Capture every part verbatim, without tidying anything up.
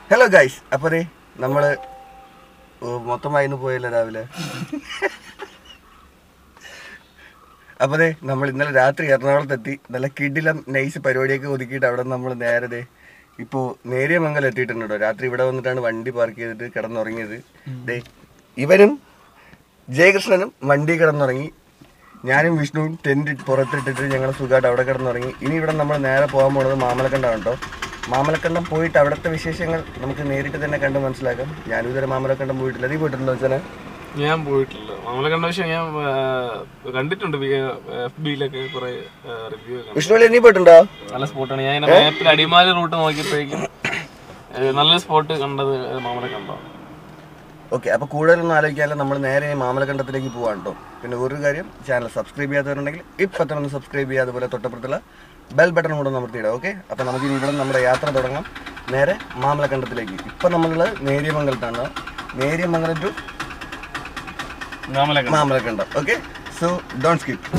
Hello guys, അപ്പോൾ നമ്മൾ മൊത്തമായി പോയല്ലോ രാവിലെ. അപ്പോൾ നമ്മൾ ഇന്നലെ രാത്രി എറണാകുളത്തെത്തി നല്ല കിടിലം നൈസ് പരിപാടിയൊക്കെ ഒതുക്കിയിട്ട് അവിടെ നമ്മൾ നേരെ ഇപ്പോൾ നേര്യമംഗലം എത്തിയിട്ടുണ്ട് കേട്ടോ. രാത്രി ഇവിടെ വന്നിട്ടാണ് വണ്ടി പാർക്ക് ചെയ്തിട്ട് കിടന്നുറങ്ങിയത്. ദേ ഇവനും ജയകൃഷ്ണനും വണ്ടി കിടന്നുറങ്ങി, ഞാനും വിഷ്ണുവും ടെൻറ്റ് പുറത്തിട്ടിട്ട് ഞങ്ങൾ സുഖമായിട്ട് അവിടെ കിടന്നുറങ്ങി. ഇനി ഇവിടെ നമ്മൾ നേരെ പോകാൻ പോകുന്നത് മാമലക്കണ്ടമാണ് കേട്ടോ. മാമലക്കണ്ടം പോയിട്ട് അവിടുത്തെ വിശേഷങ്ങൾ നമുക്ക് നേരിട്ട് തന്നെ കണ്ട് മനസ്സിലാക്കാം. ഞാനും ഇതുവരെ മാമലക്കണ്ടം പോയിട്ടില്ല. നീ പോയിട്ടുണ്ടോ വെച്ചാൽ? ഞാൻ പോയിട്ടില്ല മാമലക്കണ്ടം, പക്ഷേ ഞാൻ കണ്ടിട്ടുണ്ട് എഫ് ബിയിലൊക്കെ കുറെ റിവ്യൂ. വിഷ്ണു നീ പോയിട്ടുണ്ടോ? നല്ല സ്പോട്ടാണ്. ഞാൻ മാപ്പിൽ അടിമാലി റൂട്ട് നോക്കിയപ്പോഴേക്കും നല്ലൊരു സ്പോട്ട് കണ്ടത് മാമലക്കണ്ടം. ഓക്കെ, അപ്പോൾ കൂടുതലൊന്നും ആലോചിക്കാതെ നമ്മൾ നേരെ മാമലക്കണ്ടത്തിലേക്ക് പോകാൻ കേട്ടോ. പിന്നെ ഒരു കാര്യം, ചാനൽ സബ്സ്ക്രൈബ് ചെയ്യാത്തവരുണ്ടെങ്കിൽ ഇപ്പം തന്നെ ഒന്ന് സബ്സ്ക്രൈബ് ചെയ്യുക. അതുപോലെ തൊട്ടപ്പുറത്തുള്ള ബെൽ ബട്ടൺ കൂടെ അമർത്തിയിടാം. ഓക്കെ, അപ്പോൾ നമുക്ക് ഇവിടെ നമ്മുടെ യാത്ര തുടങ്ങാം നേരെ മാമലക്കണ്ടത്തിലേക്ക്. ഇപ്പം നമ്മളുള്ളത് നേര്യമംഗലത്താണ്. Neriyamangalam to Mamalakandam. Okay, so don't skip.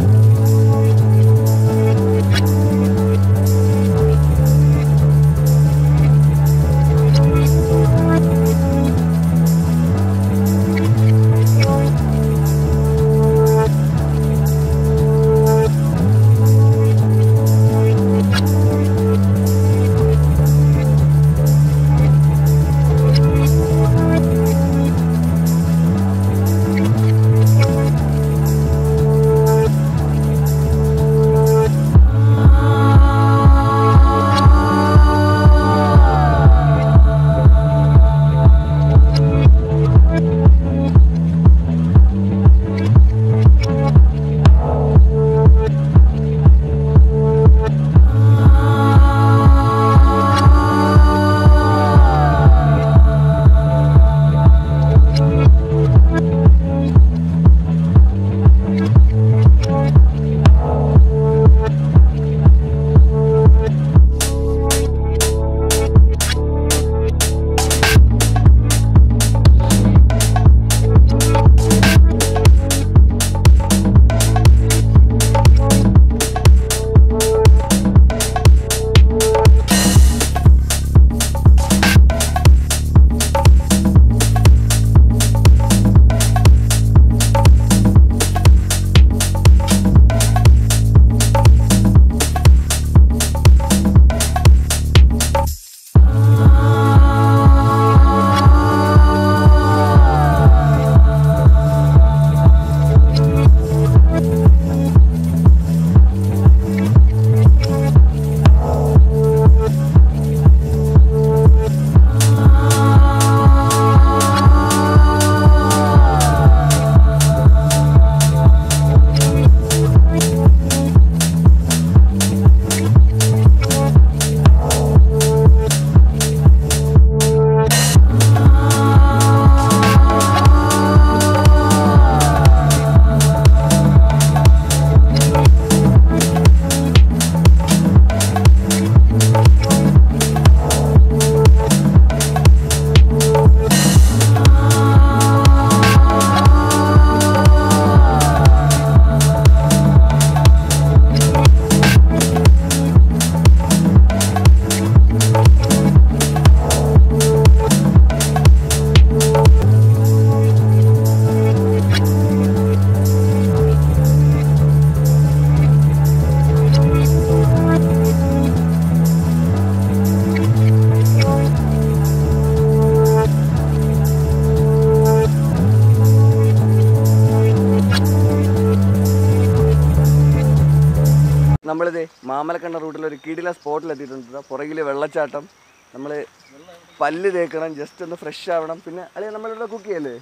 നമ്മളിത് മാമലക്കണ്ട റൂട്ടിൽ ഒരു കിടില സ്പോട്ടിൽ എത്തിയിട്ടുണ്ട്. പുറകിൽ വെള്ളച്ചാട്ടം. നമ്മൾ പല്ല് തേക്കണം, ജസ്റ്റ് ഒന്ന് ഫ്രഷ് ആവണം. പിന്നെ അല്ലെങ്കിൽ നമ്മളിവിടെ കുക്ക് ചെയ്യല്ലേ?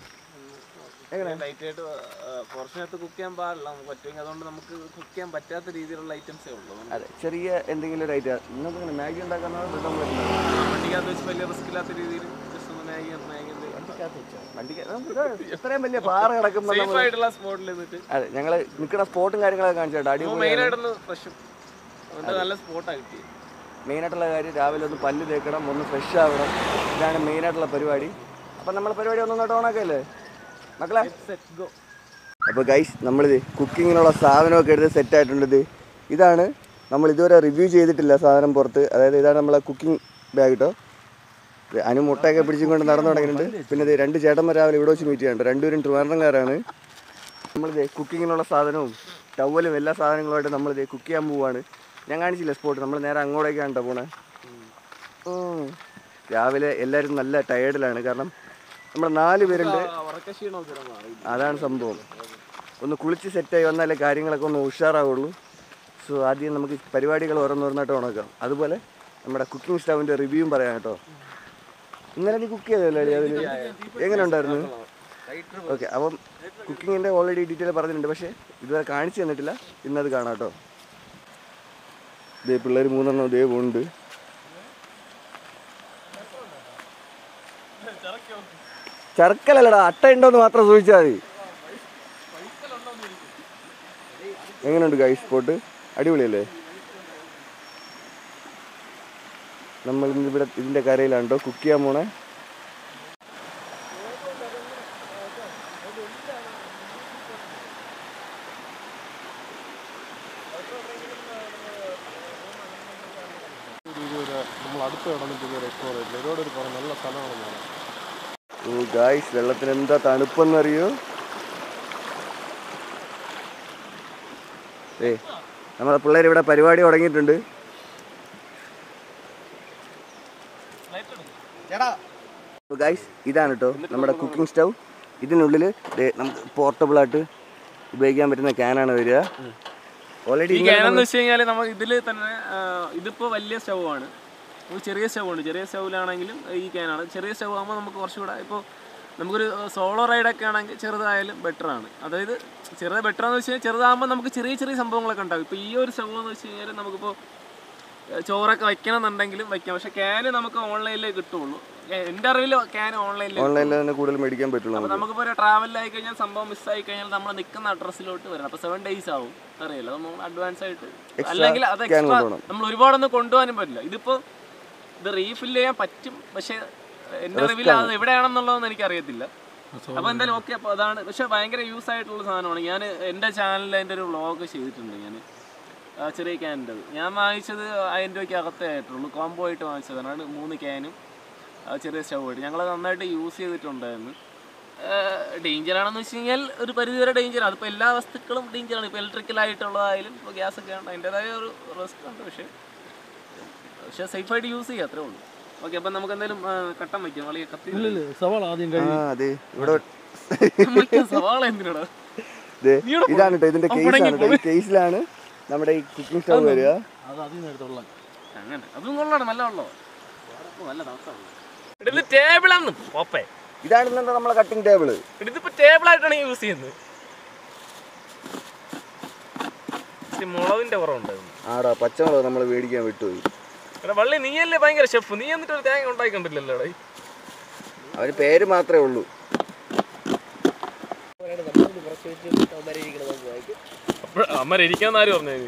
എങ്ങനെ ലൈറ്റായിട്ട് കുറച്ചിനകത്ത് കുക്ക് ചെയ്യാൻ പാടില്ല, പറ്റുമെങ്കിൽ അതുകൊണ്ട് നമുക്ക് കുക്ക് ചെയ്യാൻ പറ്റാത്ത രീതിയിലുള്ള ഐറ്റംസേ ഉള്ളൂ. അതെ, ചെറിയ എന്തെങ്കിലും ഒരു ഐറ്റം. നിങ്ങൾക്ക് മാഗി ഉണ്ടാക്കാനാണ് വണ്ടിക്കകത്ത് വെച്ച് വലിയ റിസ്ക് ഇല്ലാത്ത രീതിയിൽ ജസ്റ്റ് ഒന്ന് മാഗി മാഗി ഇത്രയും വലിയ പാറ കിടക്കുമ്പോൾ സ്പോട്ടിൽ നിന്നിട്ട് അതെ ഞങ്ങൾ നിൽക്കുന്ന സ്പോട്ടും കാര്യങ്ങളൊക്കെ കാണിച്ചിട്ട് അടിപൊളിയായിട്ടുള്ള ഫ്രഷ് നല്ല സ്പോട്ടാണ് കിട്ടിയത്. മെയിനായിട്ടുള്ള കാര്യം രാവിലെ ഒന്ന് പല്ല് തേക്കണം, ഒന്ന് ഫ്രഷ് ആവണം. ഇതാണ് മെയിനായിട്ടുള്ള പരിപാടി. അപ്പം നമ്മൾ പരിപാടി ഒന്നും ഓണാക്കല്ലേ മക്കളെ? അപ്പോൾ ഗൈസ് നമ്മളിത് കുക്കിങ്ങിനുള്ള സാധനമൊക്കെ എടുത്ത് സെറ്റായിട്ടുണ്ട്. ഇതാണ് നമ്മൾ ഇതുവരെ റിവ്യൂ ചെയ്തിട്ടില്ല സാധനം പുറത്ത്. അതായത് ഇതാണ് നമ്മളെ കുക്കിംഗ് ബാഗ് കേട്ടോ. അനു മുട്ടയൊക്കെ പിടിച്ചും കൊണ്ട് നടന്നു തുടങ്ങിയിട്ടുണ്ട്. പിന്നെ ഇത് രണ്ട് ചേട്ടന്മാർ രാവിലെ ഇവിടെ വെച്ച് മീറ്റ് ചെയ്യാനുണ്ട്. രണ്ടുപേരും ട്രിവാൻഡ്രംകാരാണ്. നമ്മളിത് കുക്കിങ്ങിനുള്ള സാധനവും ടവലും എല്ലാ സാധനങ്ങളുമായിട്ട് നമ്മളിത് കുക്ക് ചെയ്യാൻ പോവുകയാണ്. ഞാൻ കാണിച്ചില്ല സ്പോട്ട്, നമ്മൾ നേരെ അങ്ങോട്ടേക്കാണ് കേട്ടോ പോണേ. രാവിലെ എല്ലാവരും നല്ല ടയേർഡിലാണ്. കാരണം നമ്മൾ നാല് പേരുണ്ട്, അതാണ് സംഭവം. ഒന്ന് കുളിച്ച് സെറ്റായി വന്നാലേ കാര്യങ്ങളൊക്കെ ഒന്ന് ഉഷാറാവുള്ളൂ. സോ ആദ്യം നമുക്ക് പരിപാടികൾ ഓരോന്നോരോന്നായിട്ട് ഉണക്കാം. അതുപോലെ നമ്മുടെ കുക്കിംഗ് സ്റ്റൗവിൻ്റെ റിവ്യൂവും പറയാം കേട്ടോ. ഇന്നലെ നീ കുക്ക് ചെയ്തല്ലേ അതിൽ, എങ്ങനെ ഉണ്ടായിരുന്നു? ഓക്കെ, അപ്പം കുക്കിങ്ങിൻ്റെ ഓൾറെഡി ഡീറ്റെയിൽ പറഞ്ഞിട്ടുണ്ട്, പക്ഷേ ഇതുവരെ കാണിച്ചു തന്നിട്ടില്ല. ഇന്നത് കാണാം കേട്ടോ. ഇതേ പിള്ളേർ മൂന്നെണ്ണം ഇതേ ഉണ്ട്. ചർക്കലല്ലടാ, അട്ട ഉണ്ടോന്ന് മാത്രം ചോദിച്ചാൽ മതി. എങ്ങനെയുണ്ട് ഗൈസ് സ്പോട്ട്? അടിപൊളിയല്ലേ? നമ്മൾ ഇവിടെ ഇതിൻ്റെ കരയിലാണ്ടോ കുക്ക് ചെയ്യാൻ പോണേ. ഓ ഗൈസ്, വെള്ളത്തിന് എന്താ തണുപ്പെന്നറിയോ? ഏ നമ്മളെ പിള്ളേർ ഇവിടെ പരിപാടി തുടങ്ങിയിട്ടുണ്ട്. ഗൈസ് ഇതാണ് കേട്ടോ നമ്മുടെ കുക്കിംഗ് സ്റ്റൗ. ഇതിനുള്ളിൽ നമുക്ക് പോർട്ടബിളായിട്ട് ഉപയോഗിക്കാൻ പറ്റുന്ന ക്യാനാണ് വരിക. ഓൾറെഡി ക്യാനെന്ന് വെച്ച് കഴിഞ്ഞാൽ നമ്മൾ ഇതിൽ തന്നെ ഇതിപ്പോൾ വലിയ സ്റ്റൗ ആണ്. ചെറിയ സ്റ്റൗ ഉണ്ട്. ചെറിയ സ്റ്റൗവിലാണെങ്കിലും ഈ ക്യാനാണ്. ചെറിയ സ്റ്റൗ ആകുമ്പോൾ നമുക്ക് കുറച്ചുകൂടെ ഇപ്പോൾ നമുക്കൊരു സോളോ റൈഡൊക്കെ ആണെങ്കിൽ ചെറുതായാലും ബെറ്ററാണ്. അതായത് ചെറുത് ബെറ്ററാന്ന് വെച്ച് കഴിഞ്ഞാൽ ചെറുതാകുമ്പോൾ നമുക്ക് ചെറിയ ചെറിയ സംഭവങ്ങളൊക്കെ ഉണ്ടാകും. ഇപ്പോൾ ഈ ഒരു സ്റ്റൗ എന്ന് വെച്ച് കഴിഞ്ഞാൽ നമുക്കിപ്പോൾ ചോറൊക്കെ വയ്ക്കണം എന്നുണ്ടെങ്കിലും വയ്ക്കാം. പക്ഷേ ക്യാന് നമുക്ക് ഓൺലൈനിലേ കിട്ടുള്ളൂ. എൻ്റെ അറിവിൽ ക്യാൻ ഓൺലൈനിൽ ഓൺലൈനിൽ തന്നെ കൂടുതൽ മേടിക്കാൻ പറ്റുള്ളൂ. അപ്പോൾ നമുക്കിപ്പോൾ ഒരു ട്രാവലിലായി കഴിഞ്ഞാൽ സംഭവം മിസ്സായി കഴിഞ്ഞാൽ നമ്മൾ നിൽക്കുന്ന അഡ്രസ്സിലോട്ട് വരണം. അപ്പോൾ സെവൻ ഡേയ്സ് ആവും, അറിയില്ല, നമ്മൾ അഡ്വാൻസ് ആയിട്ട്. അല്ലെങ്കിൽ അത് എക്സ്ട്രാ നമ്മൾ ഒരുപാടൊന്നും കൊണ്ടുപോകാനും പറ്റില്ല. ഇതിപ്പോൾ ഇത് റീഫിൽ ചെയ്യാൻ പറ്റും, പക്ഷേ എൻ്റെ അറിവിൽ അത് എവിടെയാണെന്നുള്ളതൊന്നും എനിക്കറിയത്തില്ല. അപ്പോൾ എന്തായാലും ഓക്കെ. അപ്പോൾ അതാണ്, പക്ഷേ ഭയങ്കര യൂസ് ആയിട്ടുള്ള സാധനമാണ്. ഞാൻ എൻ്റെ ചാനലിൽ അതിൻ്റെ ഒരു വ്ളോഗ് ചെയ്തിട്ടുണ്ട്. ഞാൻ ചെറിയ ക്യാനിൻ്റെ ഞാൻ വാങ്ങിച്ചത് ആയിരം രൂപയ്ക്ക് അകത്തേ ആയിട്ടുള്ളൂ. കോംബോ ആയിട്ട് വാങ്ങിച്ചതാണ്. മൂന്ന് ക്യാനും ചെറിയ സ്റ്റൗ ആയിട്ട് ഞങ്ങൾ നന്നായിട്ട് യൂസ് ചെയ്തിട്ടുണ്ടായിരുന്നു. ഡേഞ്ചറാണെന്ന് വെച്ച് കഴിഞ്ഞാൽ ഒരു പരിധിവരെ ഡേഞ്ചറാണ്. അതിപ്പോൾ എല്ലാ വസ്തുക്കളും ഡേഞ്ചറാണ്. ഇപ്പോൾ ഇലക്ട്രിക്കലായിട്ടുള്ളതായാലും ഇപ്പോൾ ഗ്യാസൊക്കെ ആണ്, അതിൻ്റെതായ ഒരു റിസ്ക് ഉണ്ട്. പക്ഷേ പക്ഷേ സേഫായിട്ട് യൂസ് ചെയ്യുക, അത്രേ ഉള്ളൂ. ഓക്കെ, അപ്പം നമുക്ക് എന്തായാലും കട്ടൻ വയ്ക്കാം. വലിയ കത്തി സവാള ആദ്യം സവാള എന്തിനാണ്? ഇതാണ് കേട്ടോ ഇതിന്റെ കേസാണ്. ഈ കേസിലാണ് നമ്മുടെ ഈ കുക്കിംഗ് സ്റ്റൗ വരിക. അങ്ങനെ അതും കൊള്ളാണ്, നല്ല ഉള്ളോ, നല്ല തണുപ്പാണ്. ടേബിളാണ് പോപ്പേ. ഇതാണ് ഇന്നത്തെ നമ്മളെ കട്ടിംഗ് ടേബിള്. ഇതിപ്പോ ടേബിളായിട്ടാണ് യൂസ് ചെയ്യുന്നത്. മുളകിന്റെ കുറവുണ്ടായിരുന്നു. ആടാ, പച്ചമുളക് നമ്മൾ മേടിക്കാൻ വിട്ടുപോയി. വള്ളി നീയല്ലേ ഭയങ്കര ഷെഫ്, നീ എന്നിട്ട് ഒരു തേങ്ങ ഉണ്ടായിക്കൊണ്ടില്ലല്ലോ. അവന് പേര് മാത്രമേ ഉള്ളൂ. അമ്മ ഇരിക്കാന്ന് ആര് പറഞ്ഞു?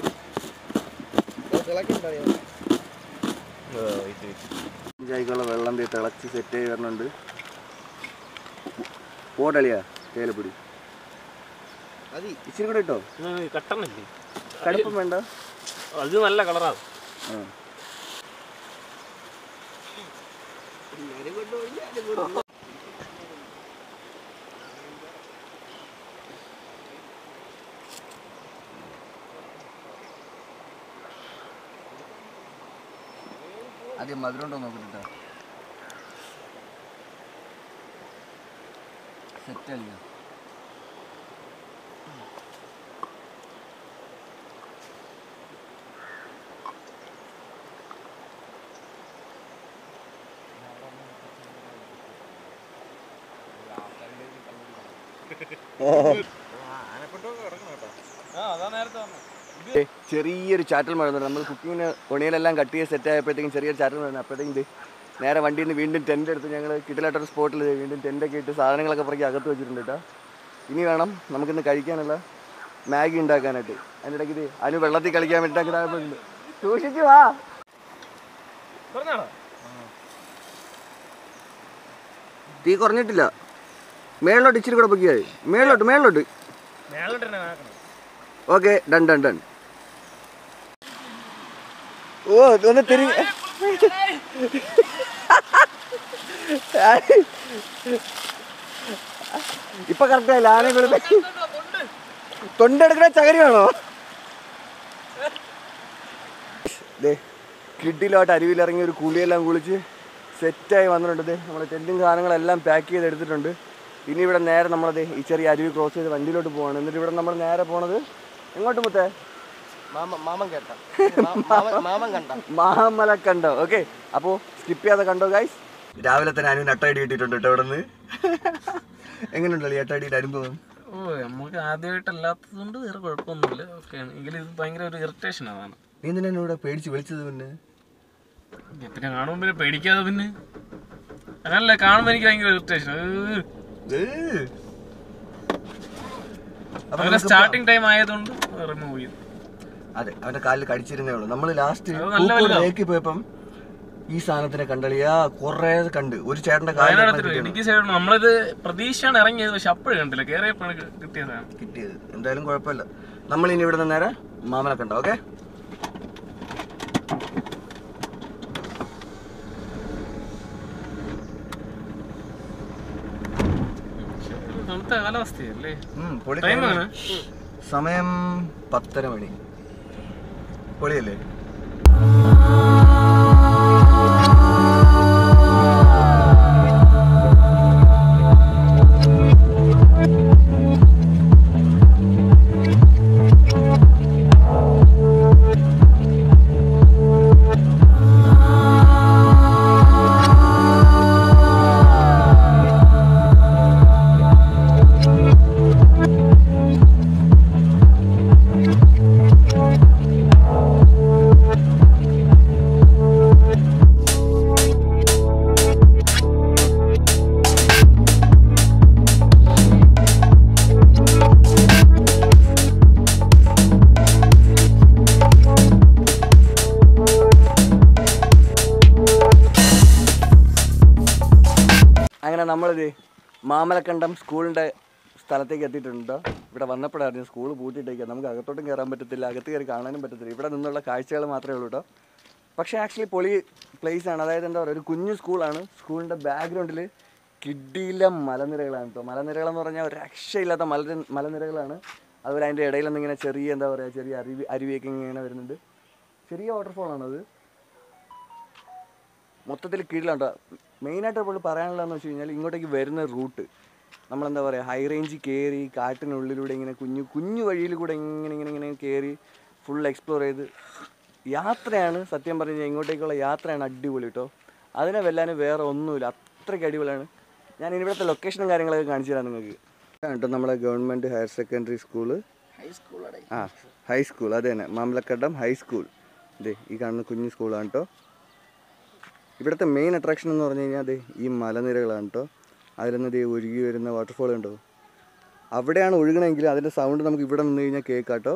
ചായക്കുള്ള വെള്ളം തിളച്ച് സെറ്റ് ആയി വരണുണ്ട്. പോട്ടളിയാ തേയിലപ്പൊടി ഇച്ചിരി കൂടെ ഇട്ടോ. കട്ടണല്ലേ, കടുപ്പം വേണ്ട, അത് നല്ല കളറാണ്. ആദ്യം മധുരം ഉണ്ടോ നോക്കിട്ടോ. സെറ്റ് അല്ല. ചെറിയൊരു ചാറ്റൽ മഴ. നമ്മൾ കുക്കിങ്ങിന് ഒണിയിലെല്ലാം കട്ട് ചെയ്ത് സെറ്റ് ആയപ്പോഴത്തേക്കും ചെറിയൊരു ചാറ്റൽ മഴ. അപ്പോഴത്തേക്കും ഇത് നേരെ വണ്ടിയിൽ നിന്ന് വീണ്ടും ടെൻ്റ് എടുത്ത് ഞങ്ങൾ കിട്ടലായിട്ടൊരു സ്പോട്ടിൽ വീണ്ടും ടെൻ്റൊക്കെ ഇട്ട് സാധനങ്ങളൊക്കെ പുറകെ അകത്ത് വെച്ചിട്ടുണ്ട് കേട്ടോ. ഇനി വേണം നമുക്കിന്ന് കഴിക്കാനുള്ള മാഗി ഉണ്ടാക്കാനായിട്ട്. അതിൻ്റെ ഇടയ്ക്ക് ഇത് അതിന് വെള്ളത്തിൽ കളിക്കാൻ വേണ്ടിയിട്ടുണ്ട്. സൂക്ഷിച്ചു വാ. തീ കുറഞ്ഞിട്ടില്ല. മേളിലോട്ട് ഇച്ചിരി കൂടെ പൊക്കിയായി. മേളിലോട്ട് മേളിലോട്ട് ഓക്കെ. Done done done. ഓ ഒന്ന് തിരി ഇപ്പൊ കറക്റ്റ് ആയില്ല. ആനയും കൂടെ തൊണ്ടെടുക്കണ ചകരി വേണോ? കിഡിലോട്ട് അരുവിലിറങ്ങി ഒരു കുളിയെല്ലാം കുളിച്ച് സെറ്റായി വന്നിട്ടുണ്ട്. നമ്മുടെ ടെൻറ്റും സാധനങ്ങളെല്ലാം പാക്ക് ചെയ്ത് എടുത്തിട്ടുണ്ട്. ഇനി ഇവിടെ നേരെ നമ്മളത് ഈ ചെറിയ അരുവി ക്രോസ് ചെയ്ത് വണ്ടിയിലോട്ട് പോവാണ്. എന്നിട്ട് ഇവിടെ നമ്മൾ നേരെ പോണത് എങ്ങോട്ട് മുത്തേ? മാമല കണ്ടോ? ഓക്കെ, അപ്പോൾ സ്കിപ്പ് ചെയ്യാതെ കണ്ടോ ഗൈസ്. രാവിലെ തന്നെ അനുവിന് അട്ടടി കിട്ടിയിട്ടുണ്ട് കേട്ടോ ഇവിടെ നിന്ന്. എങ്ങനെയുണ്ടല്ലോ ഈ അട്ടടിയുടെ അനുഭവം? ഓ നമുക്ക് ആദ്യമായിട്ടല്ലാത്തതുകൊണ്ട് വേറെ കുഴപ്പമൊന്നുമില്ല. ഓക്കെയാണ്. എങ്കിലും ഇത് ഭയങ്കര ഒരു ഇറിറ്റേഷൻ ആണ്. നീ എന്തിനാ ഇവിടെ പേടിച്ച് വിളിച്ചത്? പിന്നെ പിന്നെ കാണുമ്പോൾ പിന്നെ പേടിക്കാതെ പിന്നെ അങ്ങനല്ല, കാണുമ്പോൾ എനിക്ക് ഭയങ്കര ഇറിറ്റേഷൻ. സ്റ്റാർട്ടിങ് ടൈം ആയതുകൊണ്ട് റിമൂവ് ചെയ്തു. അതെ, അവന്റെ കാലിൽ കടിച്ചിരുന്നേ ഉള്ളൂ. നമ്മള് ലാസ്റ്റ് ലേക്ക് പോയപ്പം ഈ സാധനത്തിനെ കണ്ടളിയാ കൊറേ കണ്ട്. ഒരു ചേട്ടന്റെ കാലിൽ നമ്മളിത് പ്രതീക്ഷയാണ് ഇറങ്ങിയത്, പക്ഷെ അപ്പോഴും കണ്ടില്ല. കേറിയപ്പോഴാണ് കിട്ടിയതാണ് കിട്ടിയത്. എന്തായാലും കുഴപ്പമില്ല. നമ്മൾ ഇനി ഇവിടെ നിന്ന് നേരെ മാമല കണ്ടോ. ഓക്കെ, കാലാവസ്ഥയല്ലേ. സമയം പത്തര മണി. പൊളിയല്ലേ? അങ്ങനെ നമ്മളിത് മാമലക്കണ്ടം സ്കൂളിൻ്റെ സ്ഥലത്തേക്ക് എത്തിയിട്ടുണ്ടോ. ഇവിടെ വന്നപ്പോഴായിരുന്നു സ്കൂൾ പൂട്ടിയിട്ടേക്കുക. നമുക്ക് അകത്തോട്ടും കയറാൻ പറ്റത്തില്ല, അകത്ത് കയറി കാണാനും പറ്റത്തില്ല. ഇവിടെ നിന്നുള്ള കാഴ്ചകൾ മാത്രമേ ഉള്ളൂ കേട്ടോ. പക്ഷേ ആക്ച്വലി പൊളി പ്ലേസ് ആണ്. അതായത് എന്താ പറയുക, ഒരു കുഞ്ഞു സ്കൂളാണ്. സ്കൂളിൻ്റെ ബാക്ക്ഗ്രൗണ്ടിൽ കിഡിയിലെ മലനിരകളാണ് കേട്ടോ. മലനിരകളെന്ന് പറഞ്ഞാൽ ഒരു രക്ഷയില്ലാത്ത മല മലനിരകളാണ്. അതുപോലെ അതിൻ്റെ ഇടയിലൊന്നും ഇങ്ങനെ ചെറിയ എന്താ പറയുക, ചെറിയ അരുവി അരുവിയൊക്കെ ഇങ്ങനെ വരുന്നുണ്ട്. ചെറിയ വാട്ടർഫോളാണത്. മൊത്തത്തിൽ കീഴിലാണ് കേട്ടോ. മെയിനായിട്ട് ഇപ്പോൾ പറയാനുള്ളതെന്ന് വെച്ച് കഴിഞ്ഞാൽ ഇങ്ങോട്ടേക്ക് വരുന്ന റൂട്ട് നമ്മളെന്താ പറയുക, ഹൈ റേഞ്ച് കയറി കാട്ടിനുള്ളിലൂടെ ഇങ്ങനെ കുഞ്ഞു കുഞ്ഞു വഴിയിൽ കൂടെ ഇങ്ങനെ ഇങ്ങനെ ഇങ്ങനെ കയറി ഫുൾ എക്സ്പ്ലോർ ചെയ്ത് യാത്രയാണ്. സത്യം പറഞ്ഞു കഴിഞ്ഞാൽ ഇങ്ങോട്ടേക്കുള്ള യാത്രയാണ് അടിപൊളി കേട്ടോ. അതിനെ വെല്ലാനും വേറെ ഒന്നുമില്ല, അത്രയ്ക്ക് അടിപൊളിയാണ്. ഞാൻ ഇവിടുത്തെ ലൊക്കേഷനും കാര്യങ്ങളൊക്കെ കാണിച്ചു തരാം നിങ്ങൾക്ക് കേട്ടോ. നമ്മളെ ഗവൺമെൻറ് ഹയർ സെക്കൻഡറി സ്കൂള്, ആ ഹൈസ്കൂൾ, അത് തന്നെ മാമലക്കണ്ടം ഹൈസ്കൂൾ. ഇതേ ഈ കാണുന്ന കുഞ്ഞു സ്കൂളാണ് കേട്ടോ. ഇവിടുത്തെ മെയിൻ അട്രാക്ഷൻ എന്ന് പറഞ്ഞു കഴിഞ്ഞാൽ അതെ ഈ മലനിരകളാണ് കേട്ടോ. അതിലൊന്ന് ഇതേ ഒഴുകി വരുന്ന വാട്ടർഫോൾ ഉണ്ടോ, അവിടെയാണ് ഒഴുകണമെങ്കിൽ അതിൻ്റെ സൗണ്ട് നമുക്ക് ഇവിടെ നിന്ന് കഴിഞ്ഞാൽ കേൾക്കാം കേട്ടോ.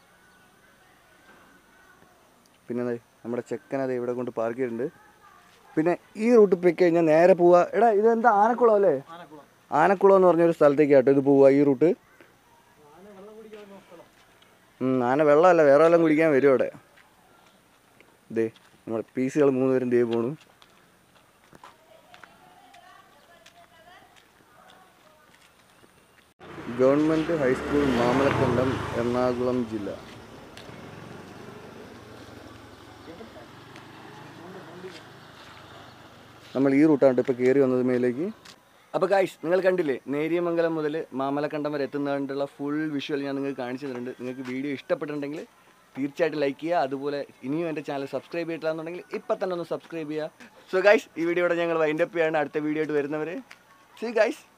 പിന്നെ നമ്മുടെ ചെക്കനത് ഇവിടെ കൊണ്ട് പാർക്ക് ചെയ്തിട്ടുണ്ട്. പിന്നെ ഈ റൂട്ട് പോയി കഴിഞ്ഞാൽ നേരെ പോവുക. എടാ ഇതെന്താ ആനക്കുളം അല്ലേ? ആനക്കുളം എന്ന് പറഞ്ഞൊരു സ്ഥലത്തേക്ക് കേട്ടോ ഇത് പോവുക. ഈ റൂട്ട് ആന വെള്ളമല്ല വേറെ വെള്ളം കുടിക്കാൻ വരും അവിടെ. ഇതേ നമ്മുടെ പീസുകൾ മൂന്ന് പേരും ദേ പോണു. ഗവൺമെൻറ് ഹൈസ്കൂൾ മാമലക്കണ്ടം, എറണാകുളം ജില്ല. നമ്മൾ ഈ റൂട്ടാണ് ഇപ്പോൾ കയറി വന്നത് മേലേക്ക്. അപ്പോൾ ഗൈസ് നിങ്ങൾ കണ്ടില്ലേ, നേര്യമംഗലം മുതൽ മാമലക്കണ്ടം വരെ എത്തുന്നതിനുള്ള ഫുൾ വിഷ്വൽ ഞാൻ നിങ്ങൾക്ക് കാണിച്ചു തരുന്നുണ്ട്. നിങ്ങൾക്ക് വീഡിയോ ഇഷ്ടപ്പെട്ടിട്ടുണ്ടെങ്കിൽ തീർച്ചയായിട്ടും ലൈക്ക് ചെയ്യുക. അതുപോലെ ഇനിയും എൻ്റെ ചാനൽ സബ്സ്ക്രൈബ് ചെയ്തിട്ടില്ലാന്നുണ്ടെങ്കിൽ ഇപ്പം തന്നെ ഒന്ന് സബ്സ്ക്രൈബ് ചെയ്യുക. സോ ഗൈസ് ഈ വീഡിയോയുടെ ഞങ്ങൾ വൈൻഡപ്പ് ചെയ്യാണ്. അടുത്ത വീഡിയോ ആയിട്ട് വരുന്നവരെ സീ ഗൈസ്.